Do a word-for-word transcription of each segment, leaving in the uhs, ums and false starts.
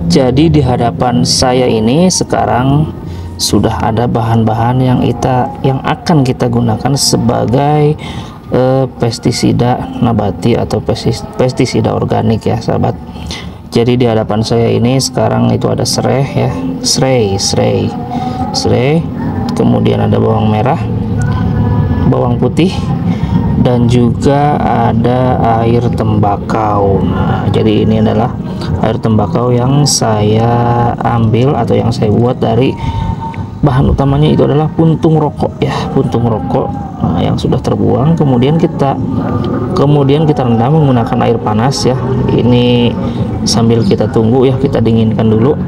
Jadi di hadapan saya ini sekarang sudah ada bahan-bahan yang kita yang akan kita gunakan sebagai eh, pestisida nabati atau pestisida organik ya sahabat. Jadi di hadapan saya ini sekarang itu ada serai ya, serai, serai, serai, kemudian ada bawang merah, bawang putih, dan juga ada air tembakau. Nah, jadi ini adalah air tembakau yang saya ambil atau yang saya buat dari bahan utamanya itu adalah puntung rokok ya, puntung rokok nah, yang sudah terbuang. Kemudian kita kemudian kita rendam menggunakan air panas ya. Ini sambil kita tunggu ya, kita dinginkan dulu.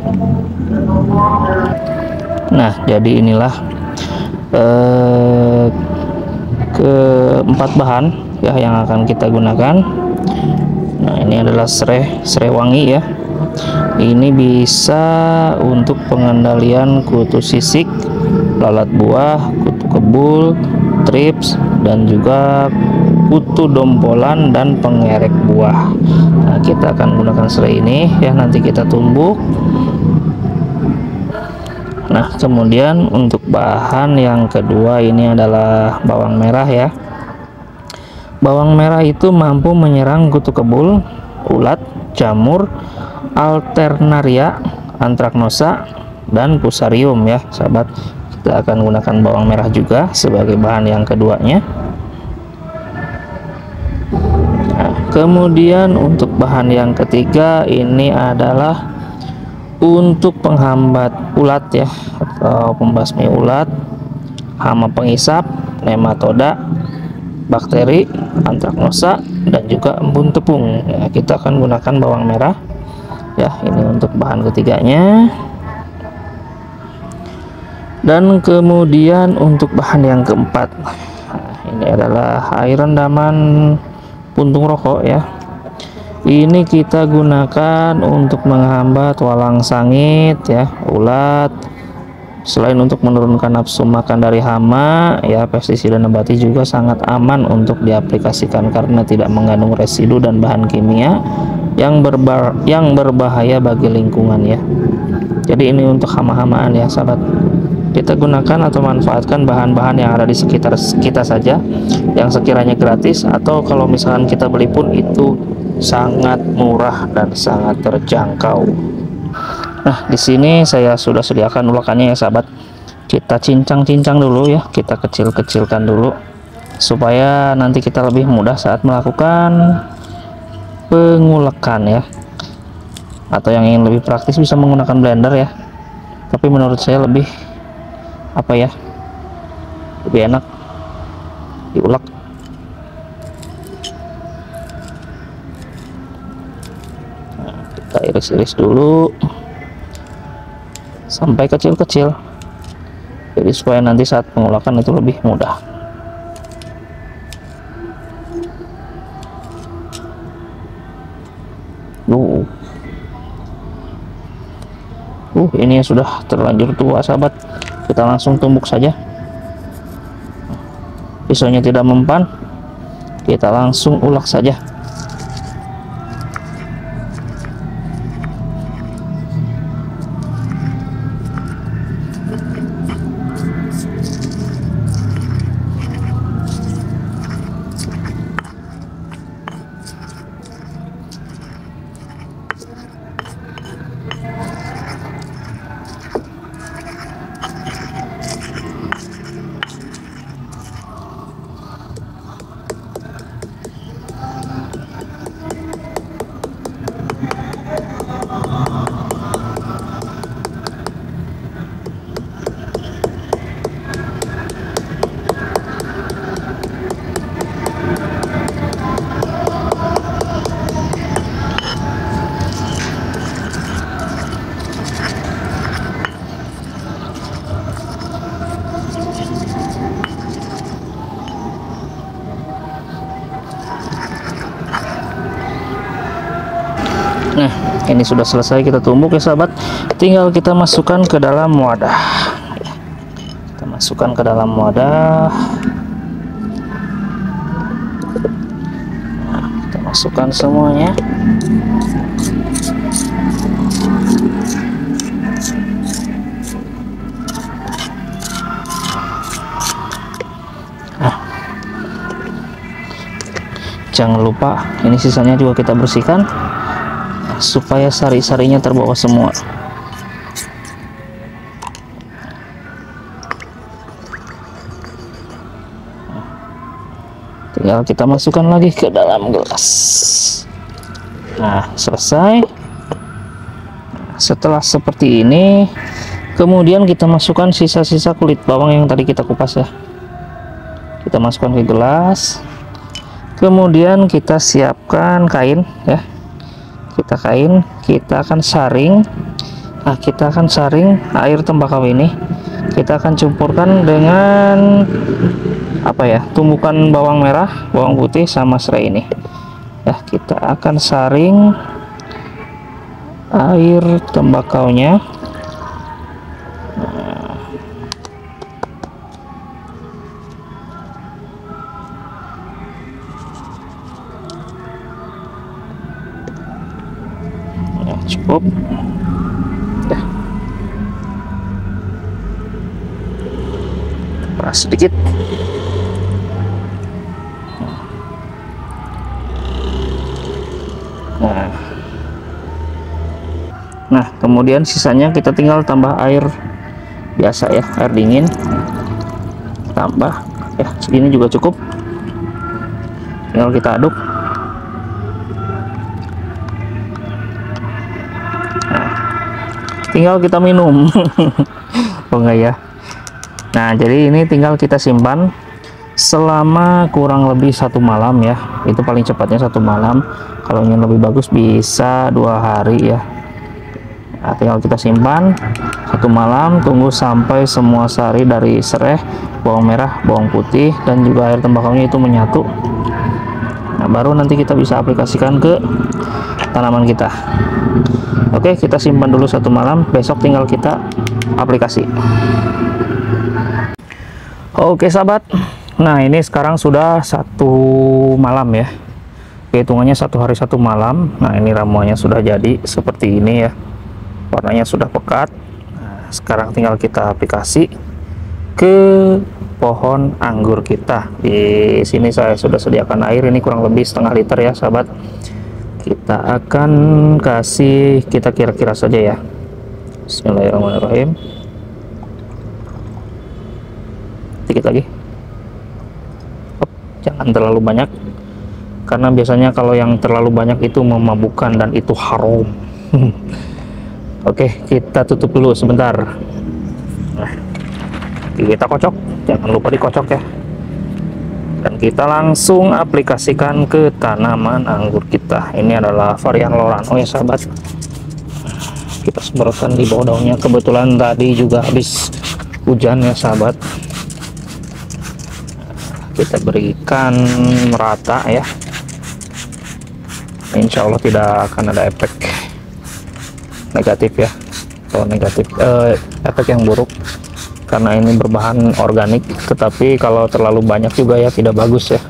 Nah, jadi inilah eh, keempat bahan ya yang akan kita gunakan. Nah, ini adalah serai, serai wangi ya. Ini bisa untuk pengendalian kutu sisik, lalat buah, kutu kebul, trips, dan juga kutu dompolan dan pengerek buah. Nah, kita akan gunakan serai ini ya, nanti kita tumbuk. Nah, kemudian untuk bahan yang kedua ini adalah bawang merah ya. Bawang merah itu mampu menyerang kutu kebul, ulat, jamur, alternaria, antraknosa, dan fusarium ya sahabat. Kita akan gunakan bawang merah juga sebagai bahan yang keduanya. Nah, kemudian untuk bahan yang ketiga ini adalah untuk penghambat ulat ya, atau pembasmi ulat, hama pengisap, nematoda, bakteri, antraknosa, dan juga embun tepung ya. Kita akan gunakan bawang merah ya, ini untuk bahan ketiganya. Dan kemudian untuk bahan yang keempat, nah, ini adalah air rendaman puntung rokok ya. Ini kita gunakan untuk menghambat walang sangit ya, ulat. Selain untuk menurunkan nafsu makan dari hama ya, pestisida nabati juga sangat aman untuk diaplikasikan karena tidak mengandung residu dan bahan kimia yang berba yang berbahaya bagi lingkungan ya. Jadi ini untuk hama-hamaan ya sahabat. Kita gunakan atau manfaatkan bahan-bahan yang ada di sekitar kita saja, yang sekiranya gratis, atau kalau misalkan kita beli pun itu sangat murah dan sangat terjangkau. Nah, di sini saya sudah sediakan ulakannya ya sahabat. Kita cincang-cincang dulu ya, kita kecil-kecilkan dulu supaya nanti kita lebih mudah saat melakukan pengulekan ya. Atau yang ingin lebih praktis bisa menggunakan blender ya. Tapi menurut saya lebih apa ya? Lebih enak diulek. Nah, kita iris-iris dulu sampai kecil-kecil, jadi supaya nanti saat pengulakan itu lebih mudah. Uh, uh ini sudah terlanjur tua sahabat, kita langsung tumbuk saja. Pisaunya tidak mempan, kita langsung ulek saja. Nah, ini sudah selesai kita tumbuk ya sahabat. Tinggal kita masukkan ke dalam wadah. Kita masukkan ke dalam wadah. Nah, kita masukkan semuanya. jangan lupa ini sisanya juga kita bersihkan supaya sari-sarinya terbawa semua. Tinggal kita masukkan lagi ke dalam gelas. Nah, selesai. Setelah seperti ini, kemudian kita masukkan sisa-sisa kulit bawang yang tadi kita kupas ya. Kita masukkan ke gelas. Kemudian kita siapkan kain ya. Kita kain, kita akan saring. Nah, kita akan saring air tembakau ini. Kita akan campurkan dengan apa ya? Tumbukan bawang merah, bawang putih sama serai ini. Ya, kita akan saring air tembakaunya. Nah, cukup ya. Peras sedikit. Nah, nah kemudian sisanya kita tinggal tambah air biasa ya, air dingin, tambah ya, segini juga cukup. Tinggal kita aduk. Nah, tinggal kita minum. Oh enggak ya. Nah, jadi ini tinggal kita simpan selama kurang lebih satu malam ya. Itu paling cepatnya satu malam. Kalau ingin lebih bagus bisa dua hari ya. Nah, tinggal kita simpan satu malam, tunggu sampai semua sari dari serai, bawang merah, bawang putih, dan juga air tembakaunya itu menyatu. Nah, baru nanti kita bisa aplikasikan ke tanaman kita. Oke, kita simpan dulu satu malam, besok tinggal kita aplikasi. Oke sahabat, nah ini sekarang sudah satu malam ya. Hitungannya satu hari satu malam. Nah, ini ramuannya sudah jadi seperti ini ya, warnanya sudah pekat. Nah, sekarang tinggal kita aplikasi ke pohon anggur kita. Di sini saya sudah sediakan air, ini kurang lebih setengah liter ya sahabat. Kita akan kasih, kita kira-kira saja ya. Bismillahirrahmanirrahim. Sedikit lagi. Hop, jangan terlalu banyak, karena biasanya kalau yang terlalu banyak itu memabukkan dan itu haram. Oke, kita tutup dulu sebentar. Nah, kita kocok, jangan lupa dikocok ya. Dan kita langsung aplikasikan ke tanaman anggur kita. Ini adalah varian Lorano ya sahabat. Kita semprotkan di bawah daunnya. Kebetulan tadi juga habis hujan ya sahabat. Kita berikan merata ya. Insya Allah tidak akan ada efek negatif ya, atau negatif eh, efek yang buruk, karena ini berbahan organik. Tetapi kalau terlalu banyak juga ya tidak bagus ya.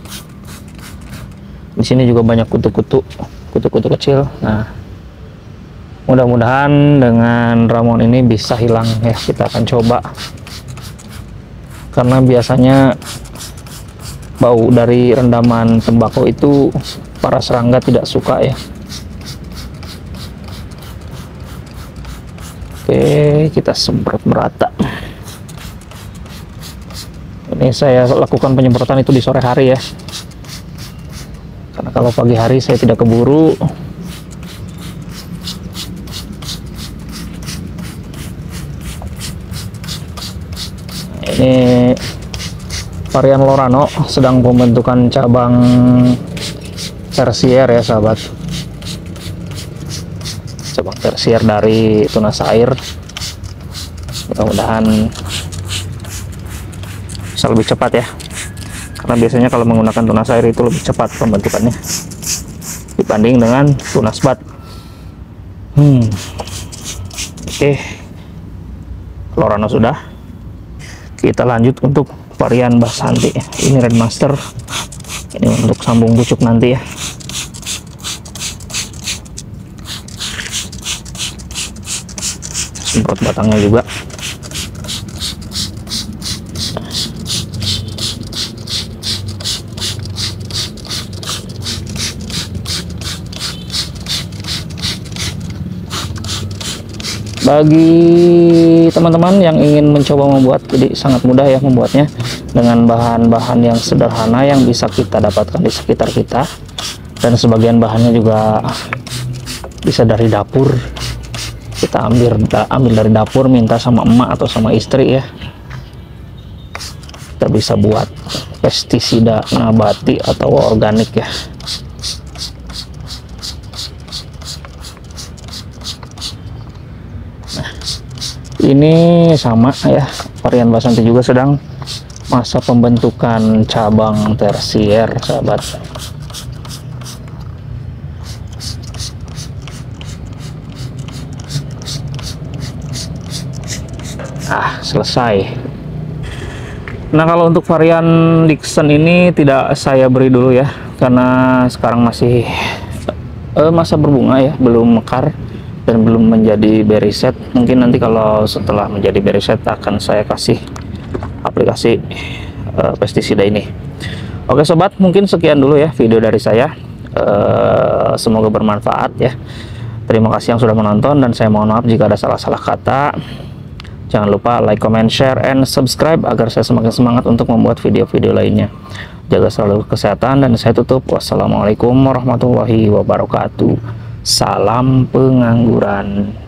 Di sini juga banyak kutu-kutu, kutu-kutu kecil. Nah, mudah-mudahan dengan ramuan ini bisa hilang ya. Kita akan coba, karena biasanya bau dari rendaman tembakau itu para serangga tidak suka ya. Oke, kita semprot merata. Ini saya lakukan penyemprotan itu di sore hari ya, karena kalau pagi hari saya tidak keburu. Ini varian Lorano sedang pembentukan cabang tersier ya sahabat, cabang tersier dari tunas air. Mudah-mudahan bisa lebih cepat ya, karena biasanya kalau menggunakan tunas air itu lebih cepat pembentukannya dibanding dengan tunas bat. hmm. Oke, Lorano sudah. Kita lanjut untuk varian Basanti. Ini Red Master, ini untuk sambung bucuk nanti ya. Semprot batangnya juga. Bagi teman-teman yang ingin mencoba membuat, jadi sangat mudah ya membuatnya dengan bahan-bahan yang sederhana yang bisa kita dapatkan di sekitar kita, dan sebagian bahannya juga bisa dari dapur. Kita ambil ambil dari dapur, minta sama emak atau sama istri ya, kita bisa buat pestisida nabati atau organik ya. Nah, ini sama ya, varian Basanti juga sedang masa pembentukan cabang tersier, sahabat. Ah, selesai. Nah, kalau untuk varian Dickson ini tidak saya beri dulu ya, karena sekarang masih eh, masa berbunga ya, belum mekar dan belum menjadi berry set. Mungkin nanti kalau setelah menjadi berry set akan saya kasih aplikasi uh, pestisida ini. Oke sobat, mungkin sekian dulu ya video dari saya. Uh, semoga bermanfaat ya. Terima kasih yang sudah menonton, dan saya mohon maaf jika ada salah-salah kata. Jangan lupa like, comment, share, and subscribe agar saya semakin semangat untuk membuat video-video lainnya. Jaga selalu kesehatan, dan saya tutup. Wassalamualaikum warahmatullahi wabarakatuh. Salam pengangguran.